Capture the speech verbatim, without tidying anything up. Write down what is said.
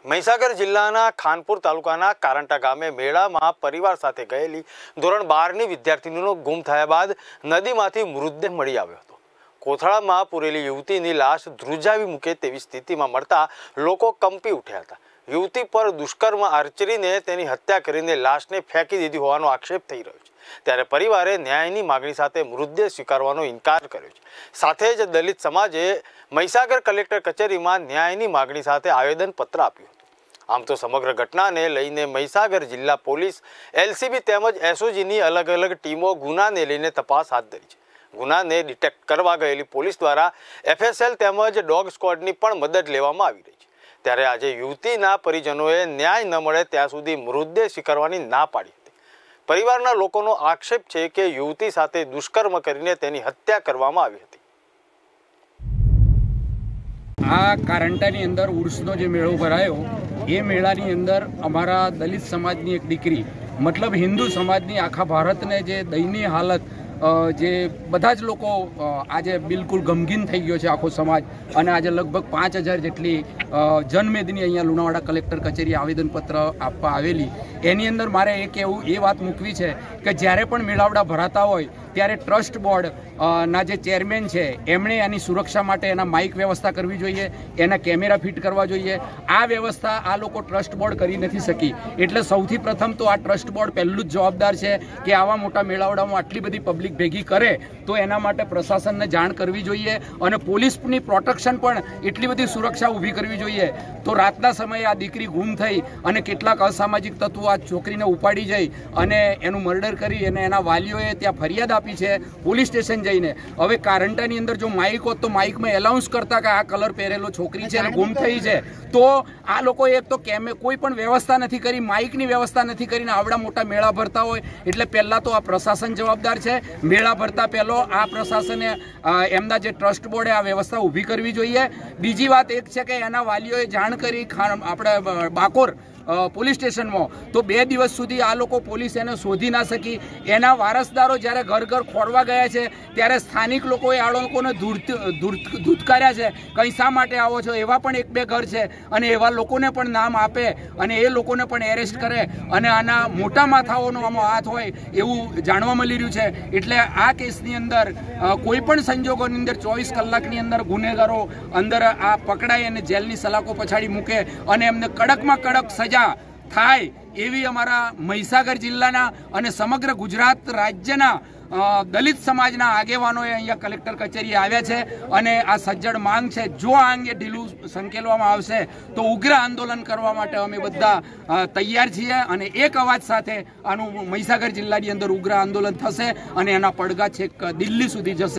મહીસાગર જિલ્લાના ખાનપુર તાલુકાના કારંટા ગામે મેળામાં પરિવાર સાથે ગયેલી ધોરણ બારની વિદ્યાર્થીનીનો ગુમ થયા બાદ નદીમાંથી મૃતદેહ મળી આવ્યો હતો। કોથળામાં પૂરેલી યુવતીની લાશ ધ્રુજાવી મૂકે તેવી સ્થિતિમાં મળતા લોકો કંપી ઉઠ્યા હતા। યુવતી પર દુષ્કર્મ આચરીને તેની હત્યા કરીને લાશને ફેંકી દીધી હોવાનો આક્ષેપ થઈ રહ્યો છે। ત્યારે પરિવારે ન્યાયની માગણી સાથે મૃતદેહ સ્વીકારવાનો ઇનકાર કર્યો છે। સાથે જ દલિત સમાજે મહીસાગર કલેક્ટર કચેરીમાં ન્યાયની માગણી સાથે આવેદનપત્ર આપ્યું હતું। આમ તો સમગ્ર ઘટનાને લઈને મહીસાગર જિલ્લા પોલીસ, એલસીબી તેમજ એસઓજીની અલગ અલગ ટીમો ગુનાને લઈને તપાસ હાથ ધરી છે। ગુનાને ડિટેક્ટ કરવા ગયેલી પોલીસ દ્વારા એફએસએલ તેમજ ડોગ સ્ક્વોડની પણ મદદ લેવામાં આવી રહી છે। ત્યારે આજે યુવતીના પરિજનોએ ન્યાય ન મળે ત્યાં સુધી મૃતદેહ સ્વીકારવાની ના પાડી હતી। પરિવારના લોકોનો આક્ષેપ છે કે યુવતી સાથે દુષ્કર્મ કરીને તેની હત્યા કરવામાં આવી હતી। આ કારંટાની અંદર ઉર્સનો જે મેળો ભરાયો એ મેળાની અંદર અમારા દલિત સમાજની એક દીકરી મતલબ હિન્દુ સમાજની આખા ભારતને જે દયનીય હાલત જે બધા જ લોકો આજે બિલકુલ ગમગીન થઈ ગયો છે આખો સમાજ। અને આજે લગભગ પાંચ હજાર જેટલી જનમેદની અહીંયા લુણાવાડા કલેક્ટર કચેરી આવેદનપત્ર આપવા આવેલી। એની અંદર મારે એક એવું એ વાત મૂકવી છે કે જ્યારે પણ મેળાવડા ભરાતા હોય ત્યારે ટ્રસ્ટ બોર્ડ ના જે ચેરમેન છે એમણે એની સુરક્ષા માટે એના માઇક વ્યવસ્થા કરવી જોઈએ, એના કેમેરા ફિટ કરવા જોઈએ। આ વ્યવસ્થા આ લોકો ટ્રસ્ટ બોર્ડ કરી નથી શકી। એટલે સૌથી પ્રથમ તો આ ટ્રસ્ટ બોર્ડ પહેલું જ જવાબદાર છે કે આવા મોટા મેળાવડામાં આટલી બધી પબ્લિક ભેગી કરે તો એના માટે પ્રશાસનને જાણ કરવી જોઈએ અને પોલીસની પ્રોટેક્શન પણ એટલી બધી સુરક્ષા ઊભી કરવી જોઈએ। તો રાતના સમયે આ દીકરી ગુમ થઈ અને કેટલાક અસામાજિક તત્વો આ છોકરીને ઉપાડી જઈ અને એનું મર્ડર કરી અને એના વાલીઓએ ત્યાં ફરિયાદ આપી છે પોલીસ સ્ટેશન જઈને। હવે કારંટાની અંદર જો માઇક હોત તો માઇકમાં એલાઉન્સ કરતા કે આ કલર પહેરેલો છોકરી છે અને ગુમ થઈ છે, તો આ લોકોએ એક તો કેમે કોઈ પણ વ્યવસ્થા નથી કરી, માઇકની વ્યવસ્થા નથી કરીને આવડા મોટા મેળા ભરતા હોય એટલે પહેલાં તો આ પ્રશાસન જવાબદાર છે। મેળા ભરતા પહેલો આ પ્રશાસને એમના જે ટ્રસ્ટ બોર્ડે આ વ્યવસ્થા ઊભી કરવી જોઈએ। બીજી વાત એક છે કે એના વાલીઓએ જાણ કરી આપણે બાકોર પોલીસ સ્ટેશનમાં, તો બે દિવસ સુધી આ લોકો પોલીસ એને શોધી ના શકી। એના વારસદારો જ્યારે ઘર ઘર ખોરવા ગયા છે ત્યારે સ્થાનિક લોકોએ આ લોકોને ધૂતકાર્યા છે, કંઈ શા માટે આવો છો, એવા પણ એક બે ઘર છે અને એવા લોકોને પણ નામ આપે અને એ લોકોને પણ એરેસ્ટ કરે અને આના મોટા માથાઓનો આમાં હાથ હોય એવું જાણવા મળી રહ્યું છે। એટલે આ કેસની અંદર કોઈ પણ સંજોગોની અંદર ચોવીસ કલાકની અંદર ગુનેગારો અંદર આ પકડાય અને જેલની સલાખો પછાડી મૂકે અને એમને કડકમાં કડક સજા થાય એવી અમારા મહીસાગર જિલ્લાના અને સમગ્ર ગુજરાત રાજ્યના દલિત સમાજના આગેવાનોએ અહીંયા કલેક્ટર કચેરી આવ્યા છે અને આ સજ્જડ માંગ છે। જો આ અંગે ઢીલું સંકેલવામાં આવશે તો ઉગ્ર આંદોલન કરવા માટે અમે બધા તૈયાર છીએ અને એક અવાજ સાથે આનું મહીસાગર જિલ્લાની અંદર ઉગ્ર આંદોલન થશે અને એના પડઘા છેક દિલ્હી સુધી જશે।